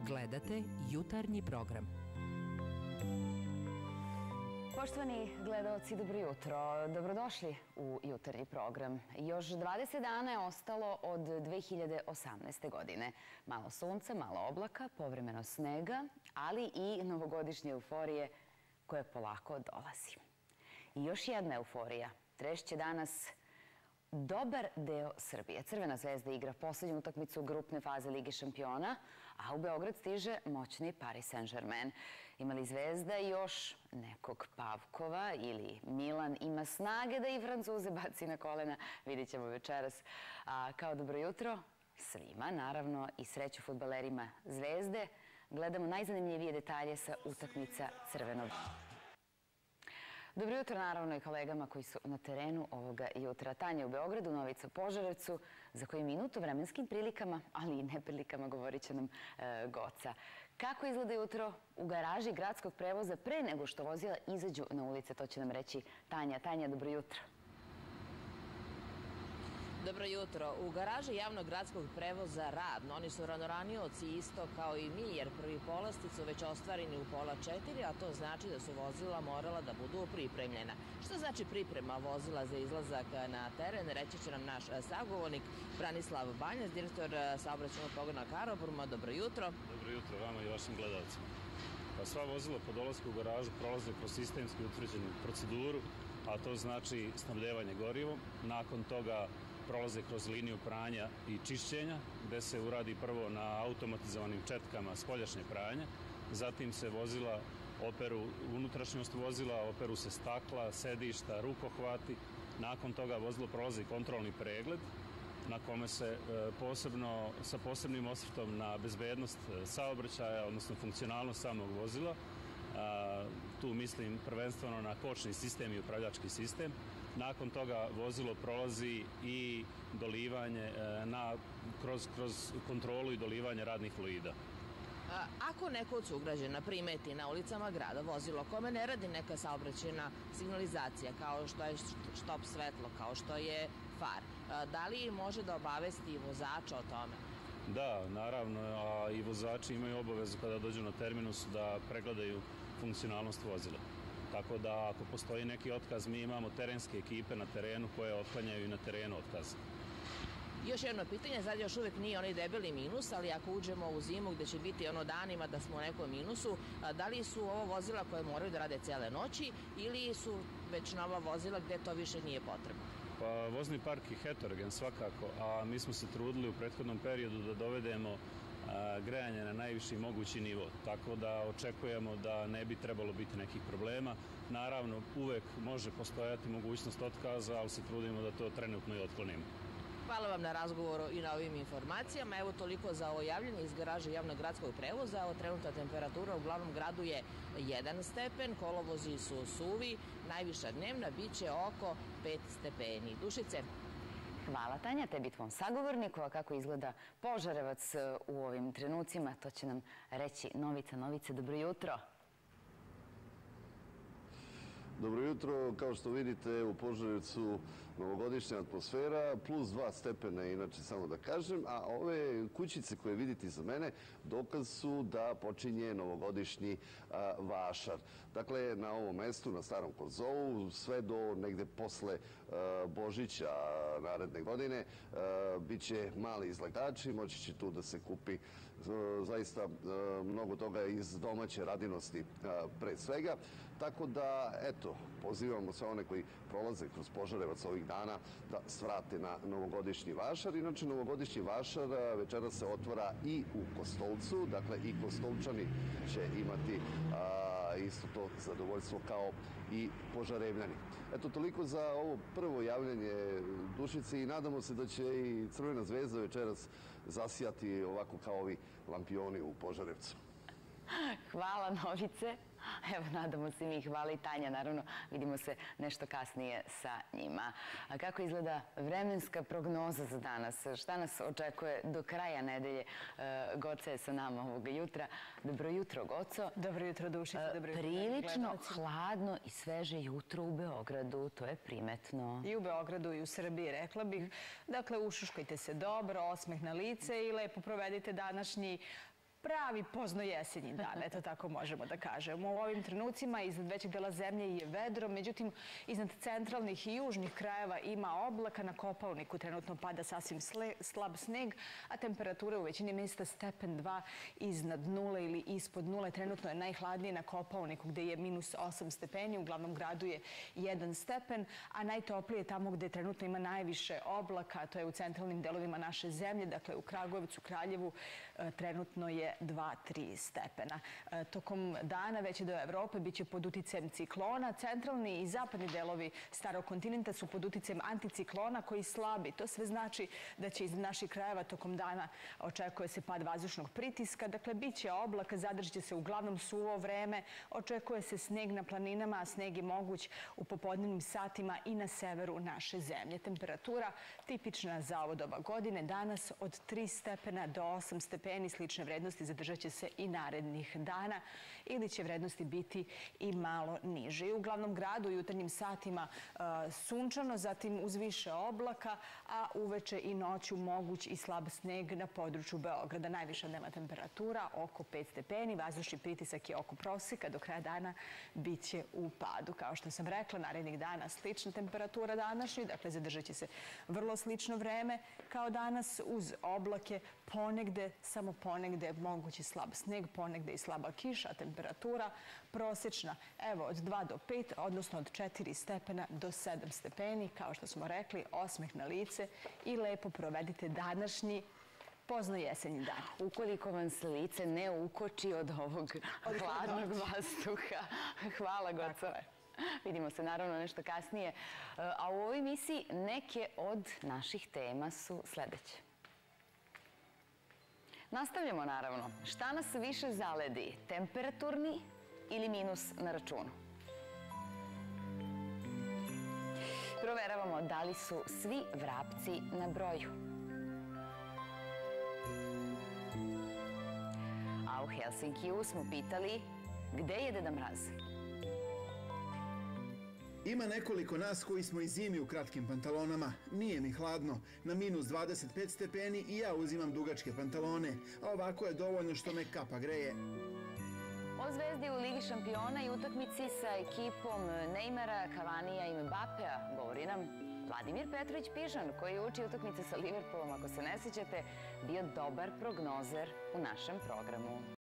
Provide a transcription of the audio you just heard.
Gledate jutarnji program. Poštovani gledaoci, dobro jutro. Dobrodošli u jutarnji program. Još 20 dana je ostalo od 2018. godine. Malo sunca, malo oblaka, povremeno snega, ali i novogodišnje euforije koje polako dolazi. I još jedna euforija. Trešće danas dobar deo Srbije. Crvena zvezda igra poslednju utakmicu grupne faze Lige šampiona, a u Beograd stiže moćni Paris Saint-Germain. Ima li Zvezda još nekog Pavkova ili Milan ima snage da i Francuze baci na kolena? Vidjet ćemo večeras. Kao dobro jutro svima, naravno i sreću fudbalerima Zvezde. Gledamo najzanimljivije detalje sa utakmica Crvenog. Dobro jutro naravno i kolegama koji su na terenu ovoga jutra. Tanja u Beogradu, Novica u Požarevcu, za koji minut u vremenskim prilikama, ali i neprilikama govorit će nam Goca. Kako izgleda jutro u garaži gradskog prevoza pre nego što vozila izađu na ulice, to će nam reći Tanja. Tanja, dobro jutro. Dobro jutro. U garaži javnog gradskog prevoza Radno, oni su ranoranioci isto kao i mi, jer prvi polasci su već ostvareni u 3:30, a to znači da su vozila morala da budu pripremljena. Što znači priprema vozila za izlazak na teren, reći će nam naš sagovornik Branislav Banjac, direktor saobraćajnog pogona Karaburma. Dobro jutro. Dobro jutro vama i vašim gledalcima. Sva vozila po dolasku u garažu prolaze kroz sistemski utvrđenu proceduru, a to znači snabdevanje gorivom. Nakon toga prolaze kroz liniju pranja i čišćenja, gde se uradi prvo na automatizovanim četkama spoljašnje pranje, zatim se vozila operu, unutrašnjost vozila, operu se stakla, sedišta, rukohvati. Nakon toga vozilo prolazi kontrolni pregled, na kome se sa posebnim osvrtom na bezbednost saobraćaja, odnosno funkcionalnost samog vozila. Tu mislim prvenstveno na kočni sistem i upravljački sistem. Nakon toga vozilo prolazi i dolivanje kroz kontrolu i dolivanje radnih fluida. Ako neko od sugrađana primeti na ulicama grada vozilo kome ne radi neka saobraćajna signalizacija, kao što je štop svetlo, kao što je far, da li može da obavesti vozača o tome? Da, naravno, a i vozači imaju obavezu kada dođu na terminus da pregledaju funkcionalnost vozila. Tako da ako postoji neki otkaz, mi imamo terenske ekipe na terenu koje otklanjaju i na terenu otkaz. Još jedno pitanje, sad još uvek nije onaj debeli minus, ali ako uđemo u zimu gde će biti danima da smo u nekom minusu, da li su ovo vozila koje moraju da rade cele noći ili su već nova vozila gde to više nije potrebno? Pa vozni park je heterogen svakako, a mi smo se trudili u prethodnom periodu da dovedemo grejanje na najviši mogući nivo, tako da očekujemo da ne bi trebalo biti nekih problema. Naravno, uvek može postojati mogućnost otkaza, ali se trudimo da to trenutno i otklonimo. Hvala vam na razgovoru i na ovim informacijama. Evo toliko za ovo javljanje iz garaže javnog gradskog prevoza. Evo trenutna temperatura u glavnom gradu je 1 stepen, kolovozi su suvi, najviša dnevna biće oko 5 stepeni. Dušice. Hvala Tanja, tebi tvom sagovorniku, a kako izgleda Požarevac u ovim trenucima, to će nam reći Novica. Novice, dobro jutro. Dobro jutro, kao što vidite u Požarevcu novogodišnja atmosfera, plus 2 stepena, inače samo da kažem, a ove kućice koje vidite iza mene dokaz su da počinje novogodišnji vašar. Dakle, na ovom mestu, na Starom Korzovu, sve do negde posle Božića naredne godine, bit će mali izlagači, moći će tu da se kupi zaista mnogo toga iz domaće radinosti pre svega, tako da, eto, pozivamo sve one koji prolaze kroz Požarevac ovih dana da svrate na novogodišnji vašar. Inače, novogodišnji vašar večera se otvara i u Kostolcu, dakle i Kostolčani će imati isto to zadovoljstvo kao i Požarevljani. Eto, toliko za ovo prvo javljanje Dušice i nadamo se da će i Crvena zvezda večeras zasijati ovako kao ovi lampioni u Požarevcu. Hvala Novice. Evo, nadamo se mi. Hvala i Tanja, naravno. Vidimo se nešto kasnije sa njima. A kako izgleda vremenska prognoza za danas? Šta nas očekuje do kraja nedelje? Goca je sa nama ovoga jutra. Dobro jutro, Goco. Dobro jutro, Dušica. Prilično hladno i sveže jutro u Beogradu. To je primetno. I u Beogradu i u Srbiji, rekla bih. Dakle, ušuškajte se dobro, osmeh na lice i lepo provedite današnji pravi pozno jesenji dan, eto tako možemo da kažemo. U ovim trenucima iznad većeg dela zemlje je vedro, međutim iznad centralnih i južnih krajeva ima oblaka. Na Kopaoniku trenutno pada sasvim slab sneg, a temperatura u većini mesta stepen 2 iznad nule ili ispod nule. Trenutno je najhladnije na Kopaoniku gde je -8 stepeni, u glavnom gradu je 1 stepen, a najtoplije tamo gde trenutno ima najviše oblaka, to je u centralnim delovima naše zemlje, dakle u Kragujevcu, Kraljevu, trenutno je 2-3 stepena. Tokom dana veći deo Evrope biće pod uticajem ciklona. Centralni i zapadni delovi starog kontinenta su pod uticajem anticiklona koji slabi. To sve znači da će iz naših krajeva tokom dana očekuje se pad vazdušnog pritiska. Dakle, bit će oblaka, zadržit će se uglavnom suvo vreme. Očekuje se sneg na planinama, a sneg je moguć u popodnevnim satima i na severu naše zemlje. Temperatura tipična za ovo doba godine. Danas od 3 stepena do 8 stepeni, slične vrednosti zadržat će se i narednih dana ili će vrednosti biti i malo niže. U glavnom gradu u jutarnjim satima sunčano, zatim uz više oblaka, a uveče i noću moguć i slab sneg na području Beograda. Najviša dnevna temperatura oko 5 stepeni, vazdušni pritisak je oko proseka, do kraja dana bit će u padu. Kao što sam rekla, narednih dana slična temperatura današnji, dakle zadržat će se vrlo slično vreme kao danas uz oblake, ponegde, samo ponegde mogući slab sneg, ponegde i slaba kiša, temperatura prosečna, evo, od 2 do 5, odnosno od 4 stepena do 7 stepeni. Kao što smo rekli, osmeh na lice i lepo provedite današnji pozno jesenji dan. Ukoliko vam se lice ne ukoči od ovog hladnog vazduha. Hvala, Goco. Vidimo se naravno nešto kasnije. A u ovoj emisiji neke od naših tema su sledeće. Nastavljamo naravno. Šta nas više zaledi? Temperaturni ili minus na računu? Proveravamo da li su svi vrapci na broju. A u Helsinkiju smo pitali gde je Deda Mraz? Ima nekoliko nas koji smo i zimi u kratkim pantalonama. Nije mi hladno. Na -25 stepeni i ja uzimam dugačke pantalone. A ovako je dovoljno što me kapa greje. O zvezdi u Ligi šampiona i utakmici sa ekipom Neymara, Cavanija i Mbappea govori nam Vladimir Petrović Pižan, koji je uči utakmice sa Liverpoolom, ako se ne sećate, bio dobar prognozer u našem programu.